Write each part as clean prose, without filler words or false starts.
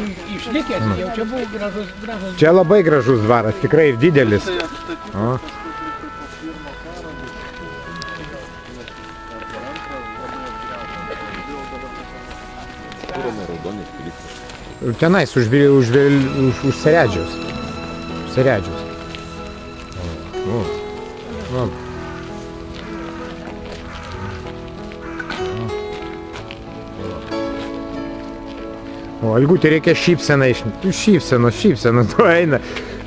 Išlikęs, jau čia buvo gražus. Čia labai gražus dvaras, tikrai ir didelis. O. Tenais už Seredžiaus. Seredžiaus. O, Algutė reikia šypseną šypseną, tu eina.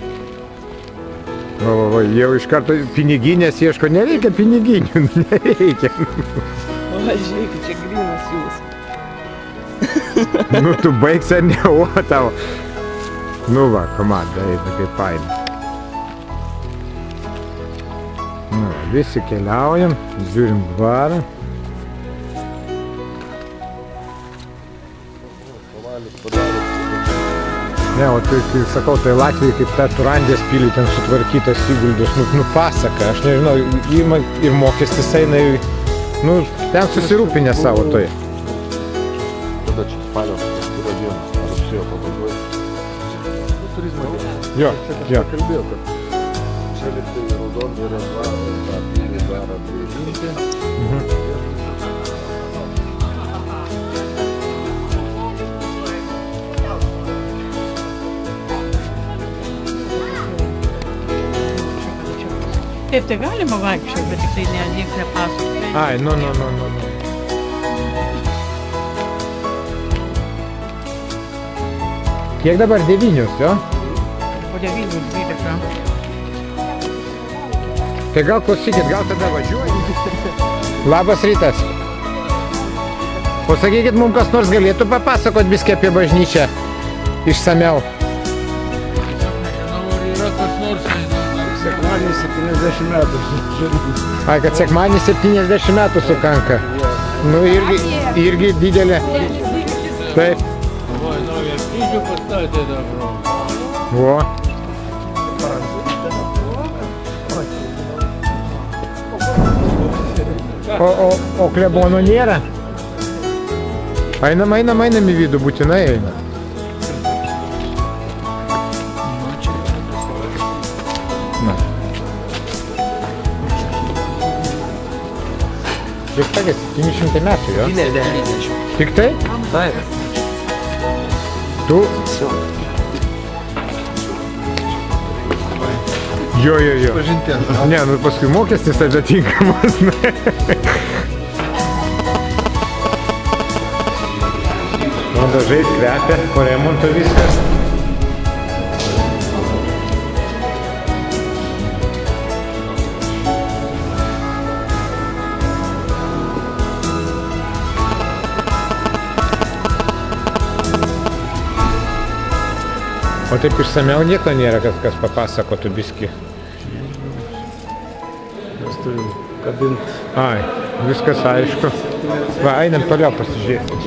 O, jau iš karto piniginės ieško, nereikia piniginių, nereikia. O, žiūrėkit, čia grynas jūs. Nu, tu baigsi ar ne, o tavo. Nu va, komanda, eina kaip faina. Nu, visi keliaujam, žiūrim dvarą. Ne, o tai, kai sakau, tai Latvijai kaip ta Turandės pilį ten sutvarkytas įguldus, nu pasaka, aš nežinau, ima ir mokestis eina, nu, ten susirūpinę savo tai. Kada čia spalio kažkurio dieną, ar rugsėjo pabaigoje? Turizmo dieną. Jo. Čia kalbėjau, kad čia liktai Raudondvario yra dvarą, tą pilį dvarą prižinti. Taip, tai galima vaikščioti, bet tik tai nieks nepasakoja. Ai, nu. Kiek dabar 9, jo? Po 9:12. Tai gal klausykit, gal tada važiuoju? Labas rytas. Pasakykit, mums kas nors galėtų papasakot biskį apie bažnyčią išsamiau. Yra kas nors. Sekmanį 70 metų. Ai, kad sekmanį 70 metų sukanka. Nu, irgi didelė. Taip. Oi, naują kryžių pastatė dabar. Vo. O klebono nėra? Einam į vidų, būtinai einam. Kiek sakė, 700 metų, jo? 90. Tik tai? Taip. Tu? Jo. Ne, nu paskui mokestis tada tinkamas. Nu, dažai kvepia, po remonto viskas. O taip išsamiau nieko nėra, kas papasakotų biskį. Mes turim kabinti. Ai, viskas aišku. Va, einam toliau pasižiūrėti.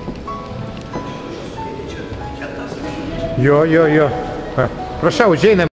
Jo. Prašau, užeinam.